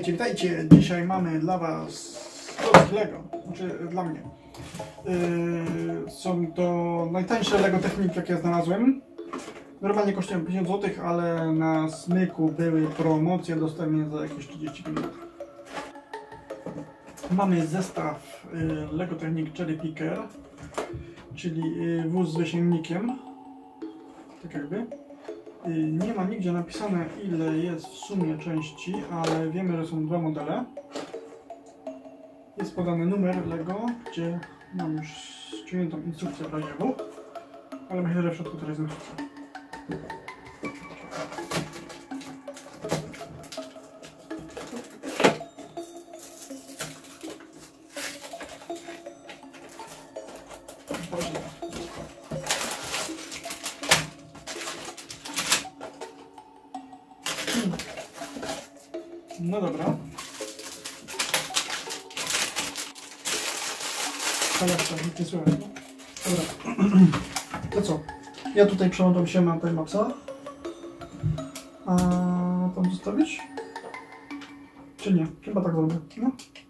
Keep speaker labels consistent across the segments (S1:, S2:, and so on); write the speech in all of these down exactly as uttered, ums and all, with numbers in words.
S1: Witajcie, witajcie! Dzisiaj mamy dla Was klocki Lego, znaczy dla mnie. Yy, są to najtańsze Lego Technik, jakie znalazłem. Normalnie kosztują pięćdziesiąt złotych, ale na Smyku były promocje, dostępne za jakieś trzydzieści minut. Mamy zestaw yy, Lego Technik Cherry Picker, czyli yy, wóz z wysięgnikiem. Tak jakby. Nie ma nigdzie napisane, ile jest w sumie części, ale wiemy, że są dwa modele. Jest podany numer Lego, gdzie mam już ściągniętą instrukcję w razie W, ale myślę, że w środku też jest instrukcja. No dobra. A jak to? Nic nie słychać. Dobra. To co? Ja tutaj przełączam się na timelapsa. A tam zostawić? Czy nie? Chyba tak zrobię. No.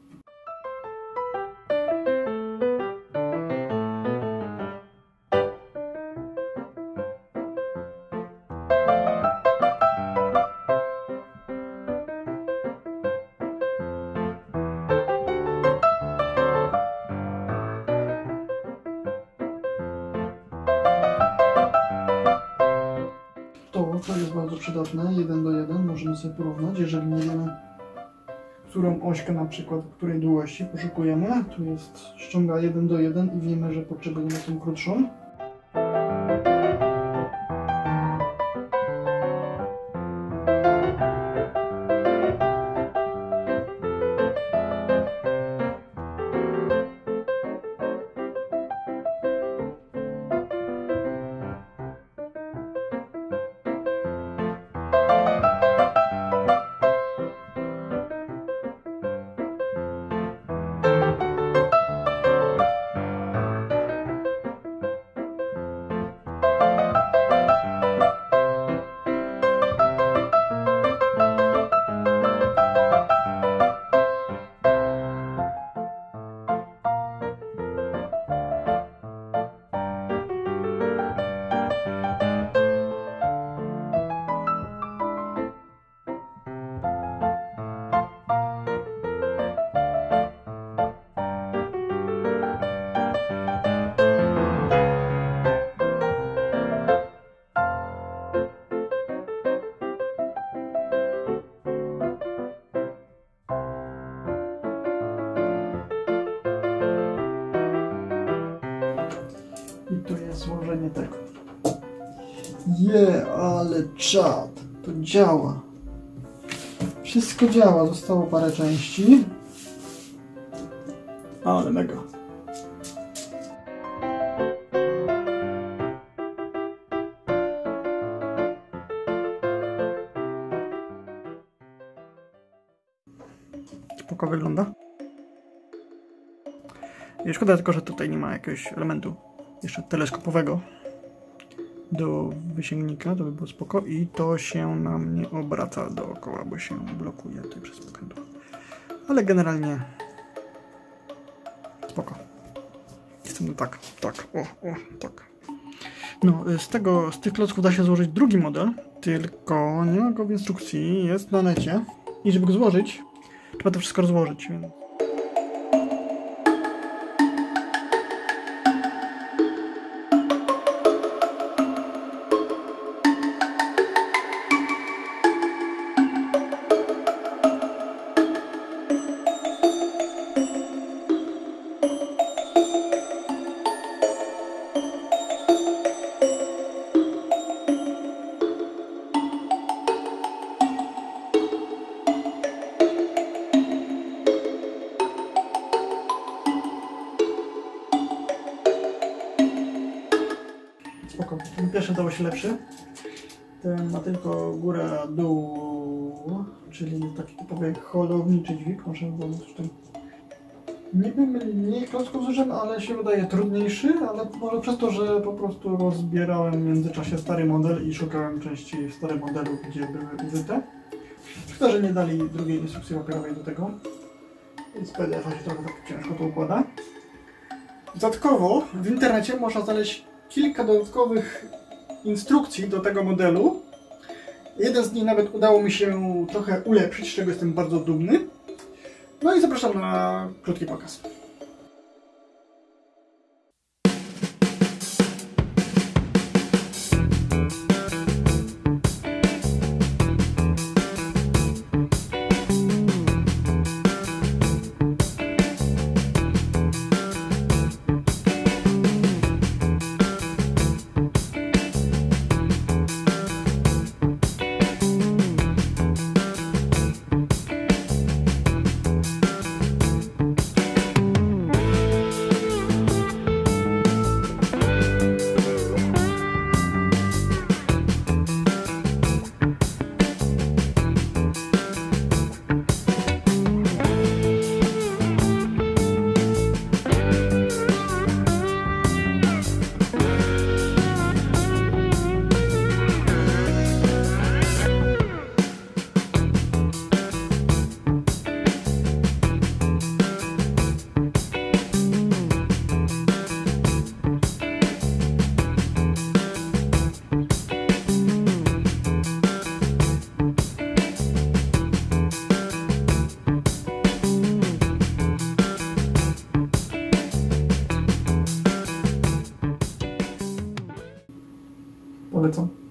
S1: To jest bardzo przydatne, jeden do jeden, możemy sobie porównać, jeżeli nie wiemy, którą ośkę na przykład, której długości poszukujemy. Tu jest ściąga jeden do jeden i wiemy, że potrzebujemy tą krótszą. I tu jest złożenie tego. Je, ale czad. To działa. Wszystko działa. Zostało parę części. Ale mega. Spoko wygląda. I szkoda tylko, że tutaj nie ma jakiegoś elementu jeszcze teleskopowego do wysięgnika, to by było spoko. I to się nam nie obraca dookoła, bo się blokuje tutaj przez pokrętło. Ale generalnie spoko. Jestem tak, tak, o, o, tak. No, z tego, z tych klocków da się złożyć drugi model, tylko nie ma go w instrukcji, jest na necie. I żeby go złożyć, trzeba to wszystko rozłożyć, więc... Spoko. Ten pierwszy dało się lepszy. Ten ma tylko góra, dół, czyli taki typowy holowniczy dźwig. Może było coś w tym. Niby mniej klocków zużyłem, ale się wydaje trudniejszy, ale może przez to, że po prostu rozbierałem w międzyczasie stary model i szukałem części w starym modelu, gdzie były użyte. Szkoda, że nie dali drugiej instrukcji papierowej do tego. Więc P D F-a się trochę tak ciężko to układa. Dodatkowo w internecie można znaleźć kilka dodatkowych instrukcji do tego modelu. Jeden z nich nawet udało mi się trochę ulepszyć, z czego jestem bardzo dumny. No i zapraszam na krótki pokaz. Polecam.